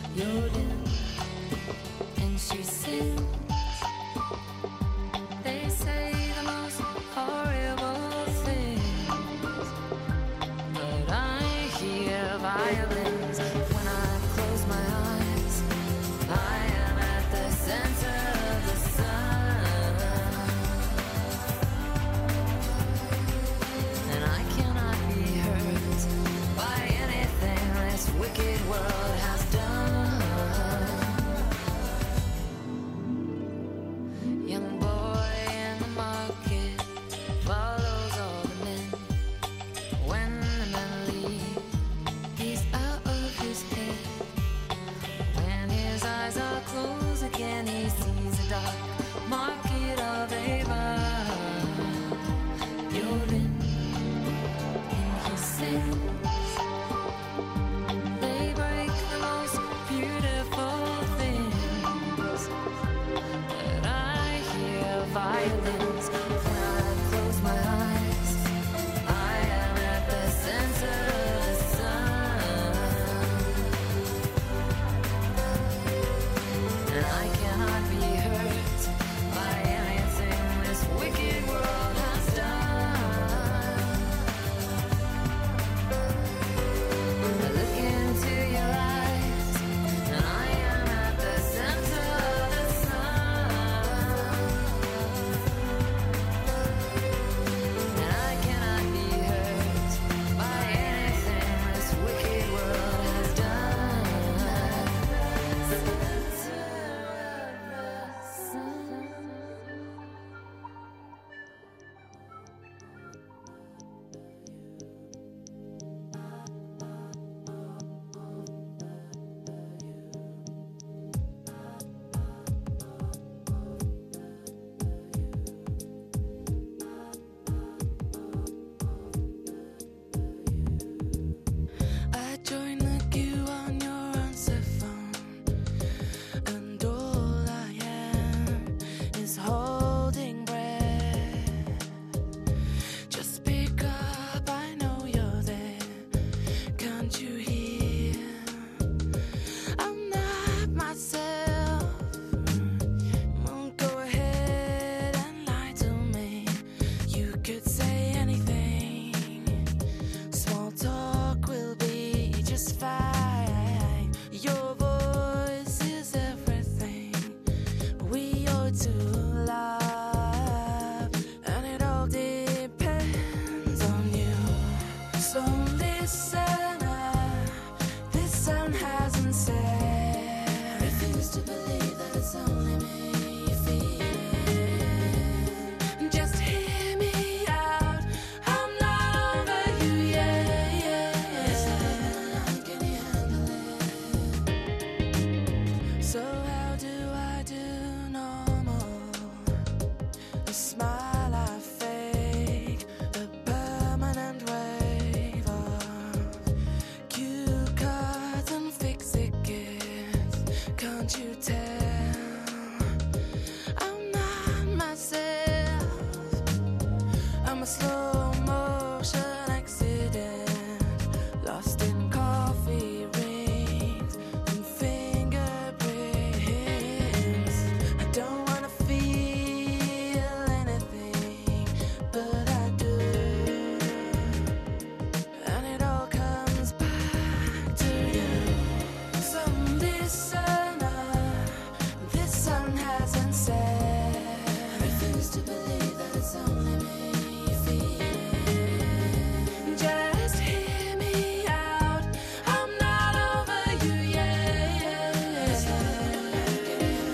Yodin, and she sings. They say the most horrible things, but I hear violins when I close my eyes. I am at the center of the sun, and I cannot be hurt by anything this wicked world has done. Young boy in the market follows all the men. When the men leave, he's out of his head. When his eyes are closed again, he sees a dark market of Ava. Yorin, and he sings. They break the most beautiful things, but I hear violins when I close my eyes. I am at the center of the sun, and I cannot be hurt by anything this wicked world has done. I look into your eyes, and I am at the center of the sun, and I cannot be hurt by anything this wicked world has done. I joined the queue on your answer phone, and all I am is holding breath. Just pick up, I know you're there. Can't you hear? I'm not myself. Go ahead and lie to me. You could say anything. Small talk will be just fine. Your voice is everything. We ought to love, and it all depends on you. So listen up, this sun hasn't set. I refuse to believe that it's only me you feel it. Just hear me out, I'm not over you yet. Can you handle it? So how do I do normal? The smile I fake, the permanent wave of cue cards and fix tickets. Can't you tell? I'm not myself. I'm a slow motion accident, lost in coffee rings and fingerprints. I don't wanna feel anything, but I do, and it all comes back to you. So listen up, this sun hasn't set. I refuse to believe that it's only me